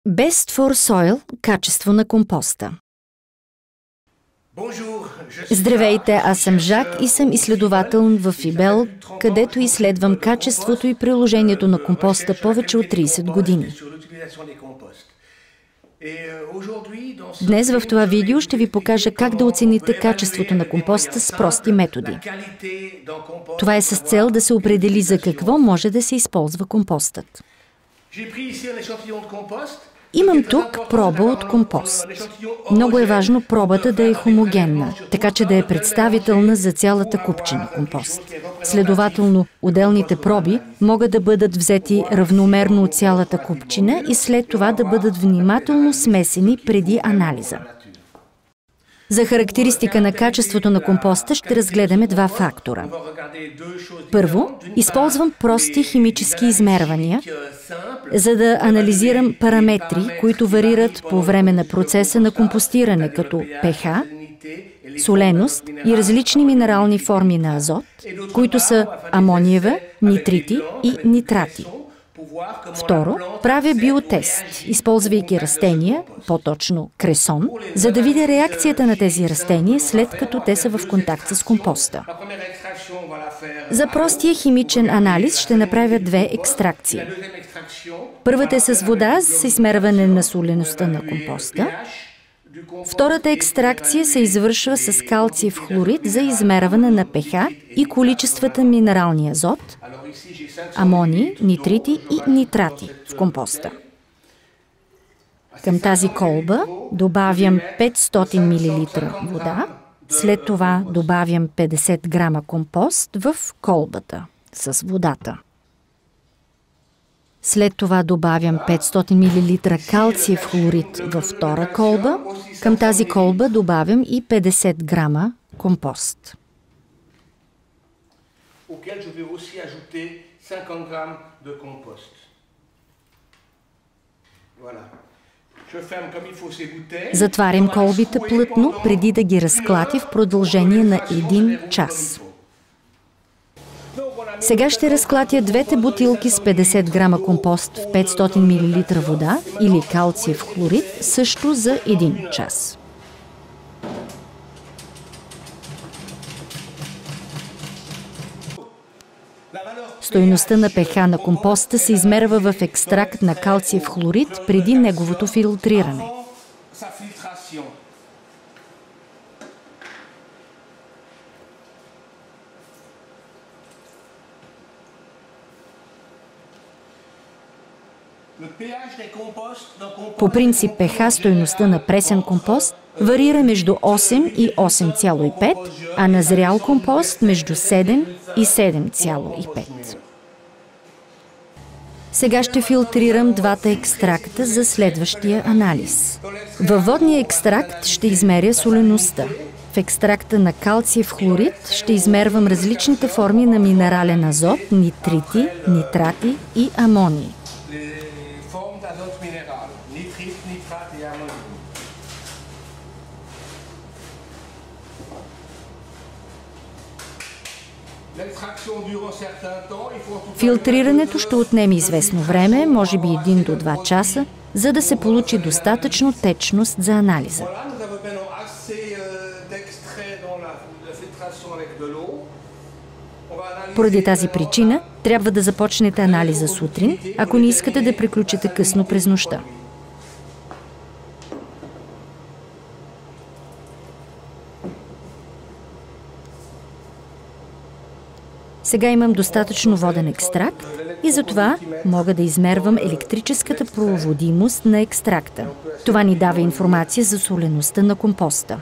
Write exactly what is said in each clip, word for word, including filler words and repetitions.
Best for Soil – качество на компоста. Здравейте, аз съм Жак и съм изследовател в ИБЕЛ, където изследвам качеството и приложението на компоста повече от трийсет години. Днес в това видео ще ви покажа как да оцените качеството на компоста с прости методи. Това е с цел да се определи за какво може да се използва компостът. Имам тук проба от компост. Много е важно пробата да е хомогенна, така че да е представителна за цялата купчина компост. Следователно, отделните проби могат да бъдат взети равномерно от цялата купчина и след това да бъдат внимателно смесени преди анализа. За характеристика на качеството на компоста ще разгледаме два фактора. Първо, използвам прости химически измервания, за да анализирам параметри, които варират по време на процеса на компостиране, като pH, соленост и различни минерални форми на азот, които са амониева, нитрити и нитрати. Второ, правя биотест, използвайки растения, по-точно кресон, за да видя реакцията на тези растения, след като те са в контакт с компоста. За простия химичен анализ ще направя две екстракции. Първата е с вода за измерване на солеността на компоста. Втората екстракция се извършва с калциев хлорид за измерване на pH и количествата минерални азот, амоний, нитрити и нитрати в компоста. Към тази колба добавям петстотин милилитра вода, след това добавям петдесет грама компост в колбата с водата. След това добавям петстотин милилитра калциев хлорид във втора колба. Към тази колба добавям и петдесет грама компост. Затварям колбите плътно, преди да ги разклатя в продължение на един час. Сега ще разклатя двете бутилки с петдесет грама компост в петстотин милилитра вода или калциев хлорид също за един час. Стойността на pH на компоста се измерва в екстракт на калциев хлорид преди неговото филтриране. По принцип pH стойността на пресен компост варира между осем и осем цяло и пет, а на зрял компост между седем и седем цяло и пет. Сега ще филтрирам двата екстракта за следващия анализ. Във водния екстракт ще измеря солеността. В екстракта на калциев хлорид ще измервам различните форми на минерален азот, нитрити, нитрати и амоний. Филтрирането ще отнеме известно време, може би един до два часа, за да се получи достатъчно течност за анализа. Поради тази причина трябва да започнете анализа сутрин, ако не искате да приключите късно през нощта. Сега имам достатъчно воден екстракт и затова мога да измервам електрическата проводимост на екстракта. Това ни дава информация за солеността на компоста.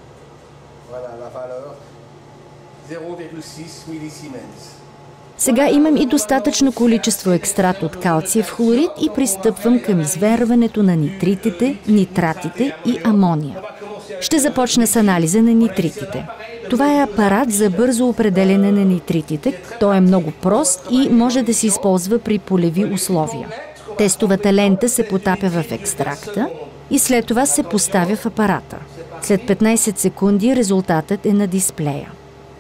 Сега имам и достатъчно количество екстракт от калциев хлорид и пристъпвам към измерването на нитритите, нитратите и амония. Ще започна с анализа на нитритите. Това е апарат за бързо определяне на нитритите. Той е много прост и може да се използва при полеви условия. Тестовата лента се потапя в екстракта и след това се поставя в апарата. След петнайсет секунди резултатът е на дисплея.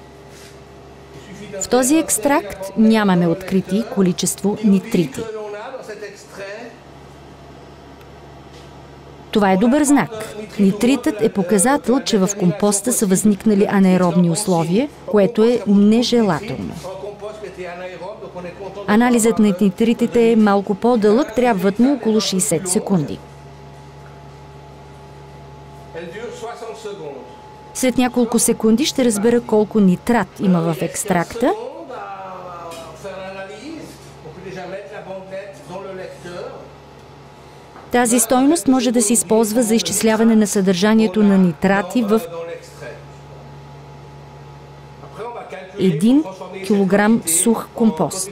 В този екстракт нямаме открити количество нитрити. Това е добър знак. Нитритът е показател, че в компоста са възникнали анаеробни условия, което е нежелателно. Анализът на нитритите е малко по-дълъг, трябват му около шейсет секунди. След няколко секунди ще разбера колко нитрат има в екстракта. Тази стойност може да се използва за изчисляване на съдържанието на нитрати в един килограм сух компост.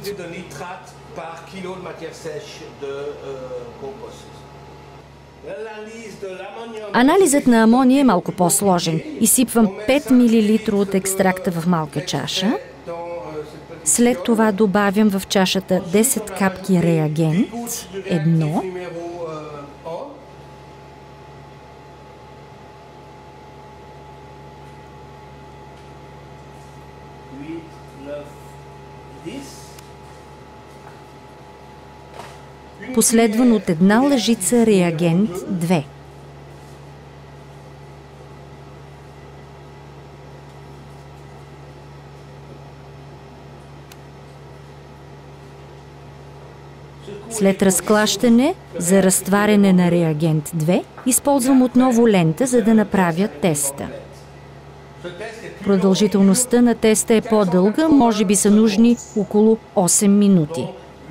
Анализът на амония е малко по-сложен. Изсипвам пет милилитра от екстракта в малка чаша. След това добавям в чашата десет капки реагент, едно. Последван от една лъжица реагент, две. След разклащане за разтваряне на реагент две, използвам отново лента, за да направя теста. Продължителността на теста е по-дълга, може би са нужни около осем минути.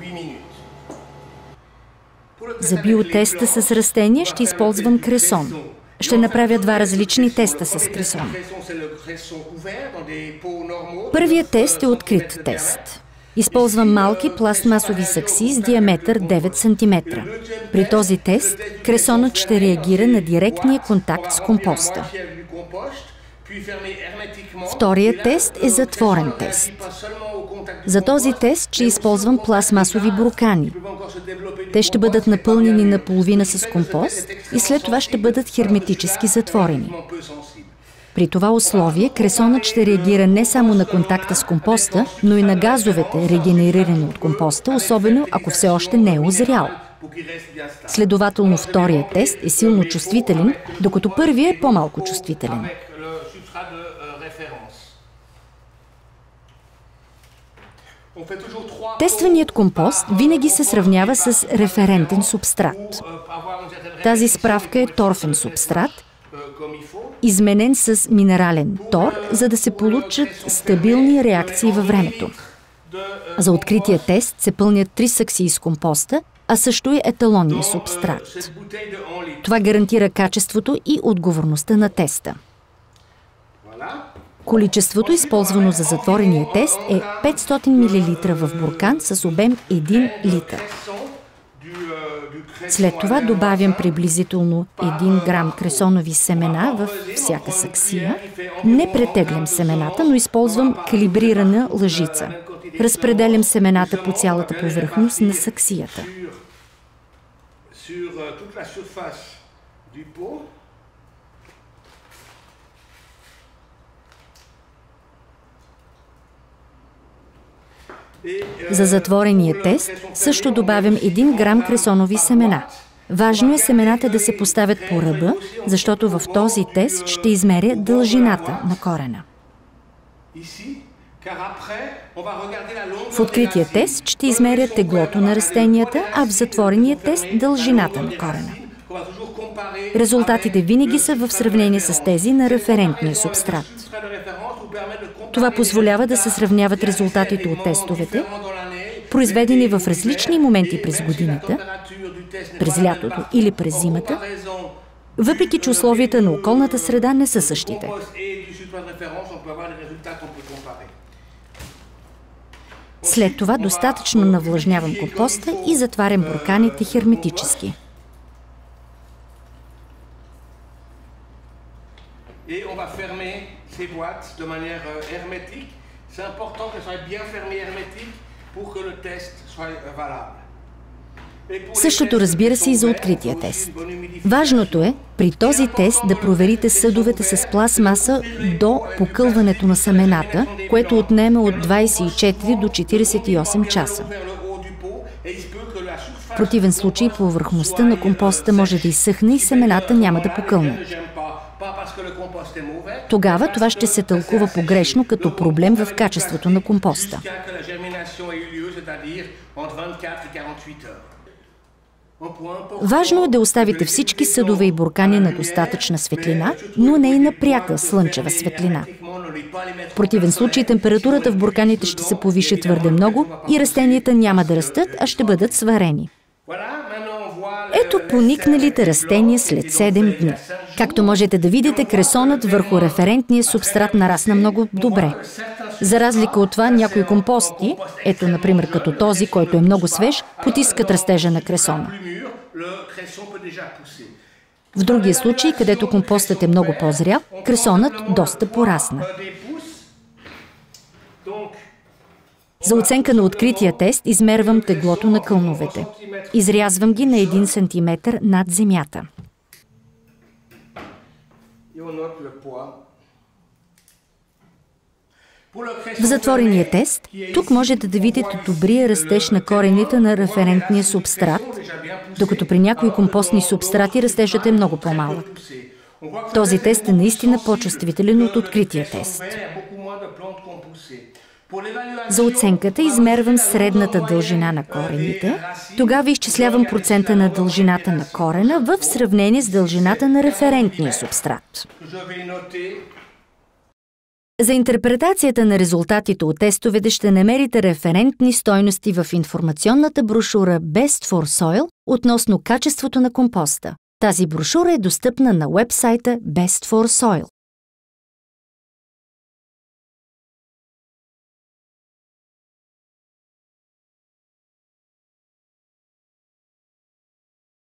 За биотеста с растения ще използвам кресон. Ще направя два различни теста с кресон. Първият тест е открит тест. Използвам малки пластмасови сакси с диаметър девет сантиметра. При този тест кресонът ще реагира на директния контакт с компоста. Вторият тест е затворен тест. За този тест ще използвам пластмасови буркани. Те ще бъдат напълнени наполовина с компост и след това ще бъдат херметически затворени. При това условие кресонът ще реагира не само на контакта с компоста, но и на газовете, регенерирани от компоста, особено ако все още не е озрял. Следователно вторият тест е силно чувствителен, докато първият е по-малко чувствителен. Тестваният компост винаги се сравнява с референтен субстрат. Тази справка е торфен субстрат, изменен с минерален тор, за да се получат стабилни реакции във времето. За открития тест се пълнят три саксии с компоста, а също и еталонния субстрат. Това гарантира качеството и отговорността на теста. Количеството, използвано за затворения тест, е петстотин милилитра в буркан с обем един литър. След това добавям приблизително един грам кресонови семена във всяка саксия. Не претеглям семената, но използвам калибрирана лъжица. Разпределям семената по цялата повърхност на саксията. За затворения тест също добавям един грам кресонови семена. Важно е семената да се поставят по ръба, защото в този тест ще измеря дължината на корена. В открития тест ще измеря теглото на растенията, а в затворения тест дължината на корена. Резултатите винаги са в сравнение с тези на референтния субстрат. Това позволява да се сравняват резултатите от тестовете, произведени в различни моменти през годината, през лятото или през зимата, въпреки че условията на околната среда не са същите. След това достатъчно навлажнявам компоста и затварям бурканите херметически. Ces boîtes de manière hermétique. C'est important qu'elles soient bien fermées hermétiques pour que le test soit valable. Същото разбира се и за открития тест. Важното е при този тест да проверите съдовете с пластмаса до покълването на семената, което отнема от двадесет и четири до четиридесет и осем часа. В противен случай повърхността на компоста може да изсъхне и семената няма да покълнат. Тогава това ще се тълкува погрешно като проблем в качеството на компоста. Важно е да оставите всички съдове и буркани на достатъчна светлина, но не и на пряка слънчева светлина. В противен случай температурата в бурканите ще се повиши твърде много и растенията няма да растат, а ще бъдат сварени. Ето поникналите растения след седем дни. Както можете да видите, кресонът върху референтния субстрат нарасна много добре. За разлика от това, някои компости, ето например като този, който е много свеж, потискат растежа на кресона. В другия случай, където компостът е много по-зрял, кресонът доста порасна. За оценка на открития тест измервам теглото на кълновете. Изрязвам ги на един сантиметър над земята. В затворения тест, тук можете да видите добрия растеж на корените на референтния субстрат, докато при някои компостни субстрати растежът е много по-малък. Този тест е наистина по-чувствителен от открития тест. За оценката измервам средната дължина на корените, тогава изчислявам процента на дължината на корена в сравнение с дължината на референтния субстрат. За интерпретацията на резултатите от тестовете ще намерите референтни стойности в информационната брошура Best for Soil относно качеството на компоста. Тази брошура е достъпна на уебсайта Best for Soil.